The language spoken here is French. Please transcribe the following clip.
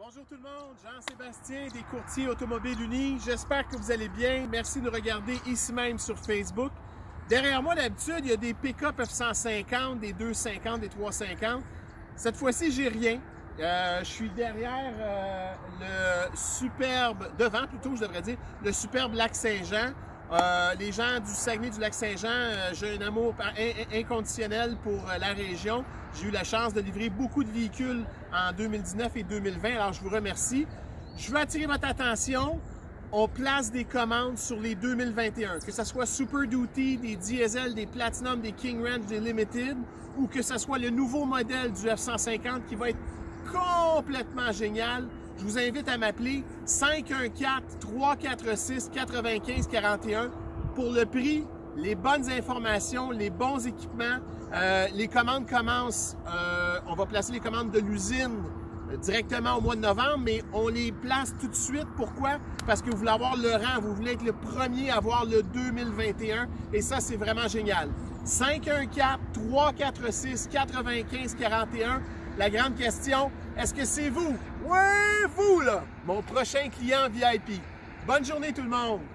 Bonjour tout le monde, Jean-Sébastien des Courtiers Automobiles Unis. J'espère que vous allez bien. Merci de nous regarder ici même sur Facebook. Derrière moi, d'habitude, il y a des pick-up F-150, des 250, des 350. Cette fois-ci, j'ai rien. Je suis derrière le superbe, devant plutôt, je devrais dire, le superbe Lac-Saint-Jean. Les gens du Saguenay, du Lac-Saint-Jean, j'ai un amour inconditionnel pour la région. J'ai eu la chance de livrer beaucoup de véhicules en 2019 et 2020, alors je vous remercie. Je veux attirer votre attention. On place des commandes sur les 2021, que ce soit Super Duty, des Diesel, des Platinum, des King Ranch, des Limited, ou que ce soit le nouveau modèle du F-150 qui va être complètement génial. Je vous invite à m'appeler 514-346-9541 pour le prix, les bonnes informations, les bons équipements. Les commandes commencent, on va placer les commandes de l'usine directement au mois de novembre, mais on les place tout de suite. Pourquoi? Parce que vous voulez avoir le rang, vous voulez être le premier à avoir le 2021 et ça, c'est vraiment génial. 514-346-9541. La grande question, est-ce que c'est vous? Ouais, vous là, mon prochain client VIP. Bonne journée tout le monde!